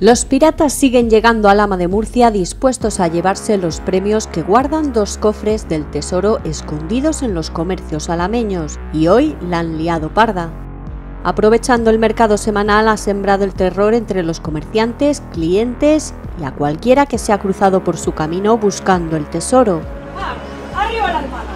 Los piratas siguen llegando a Lama de Murcia dispuestos a llevarse los premios que guardan dos cofres del tesoro escondidos en los comercios alameños, y hoy la han liado parda. Aprovechando el mercado semanal, ha sembrado el terror entre los comerciantes, clientes y a cualquiera que se ha cruzado por su camino buscando el tesoro. ¡Arriba las manos!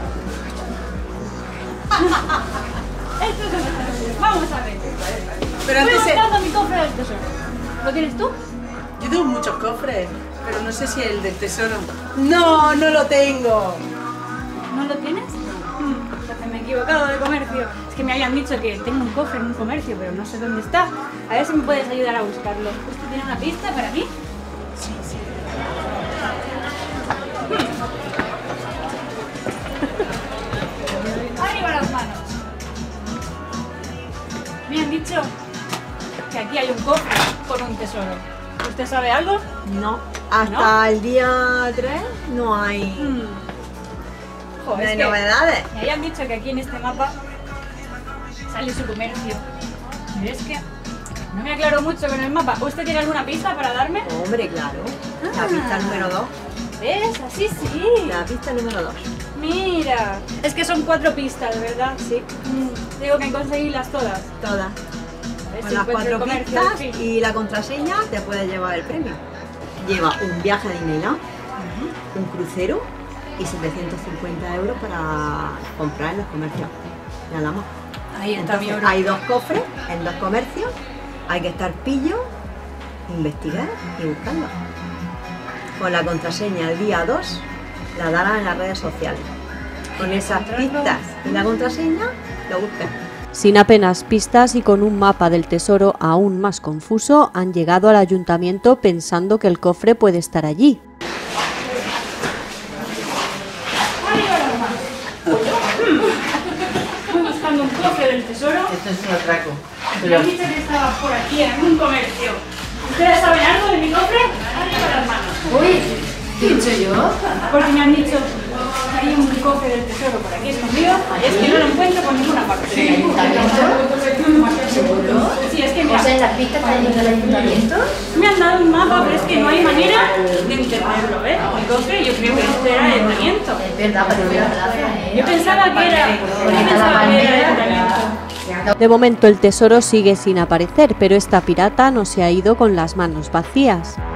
Esto es el tesoro. Vamos a ver. Pero Estoy antes buscando mi cofre del tesoro. ¿Lo tienes tú? yo tengo muchos cofres, pero no sé si el del tesoro. No, no lo tengo. ¿No lo tienes? Entonces me he equivocado de comercio. Es que me habían dicho que tengo un cofre en un comercio, pero no sé dónde está. A ver si me puedes ayudar a buscarlo. ¿Usted tiene una pista para mí? Sí, sí. ¡Arriba las manos! Me han dicho que aquí hay un cofre con un tesoro. ¿Usted sabe algo? No, hasta el día 3 no hay, Joder, no es hay que novedades. me habían dicho que aquí en este mapa sale su comercio. Pero es que no me aclaro mucho con el mapa. ¿Usted tiene alguna pista para darme? Hombre, claro. La pista número 2. ¿Ves? Así sí. La pista número 2. Mira. Es que son 4 pistas, ¿verdad? Sí, Tengo que conseguirlas todas. todas. A ver Con si las encuentro 4 el comercio, pistas sí. y la contraseña te puedes llevar el premio. Lleva un viaje a Disneyland, un crucero y 750 euros para comprar en los comercios de Alhama. Ahí está mi Entonces, oro. hay 2 cofres en 2 comercios, hay que estar pillo, investigar y buscarlo. Con la contraseña el día 2 la darán en las redes sociales. Con esas pistas y la contraseña lo buscan. Sin apenas pistas y con un mapa del tesoro aún más confuso, han llegado al ayuntamiento pensando que el cofre puede estar allí. ¡Arriba las manos! Estoy buscando un cofre del tesoro. Esto es un atraco. Me han dicho que estaba por aquí en un comercio. ¿Ustedes saben algo de mi cofre? Arriba las manos. Uy, ¿qué he dicho yo? Porque me han dicho que hay un cofre del tesoro por aquí escondido. Es que no lo encuentro por ninguna parte. ¿Seguro? Sí, es que O sea, mira, en las pistas también del ayuntamiento. me han dado un mapa, pero es que no hay manera de entenderlo, ¿ves? El cofre, yo creo que este era el ayuntamiento. Es verdad, parece una plaza, ¿eh? Yo pensaba que era el ayuntamiento. De momento el tesoro sigue sin aparecer, pero esta pirata no se ha ido con las manos vacías.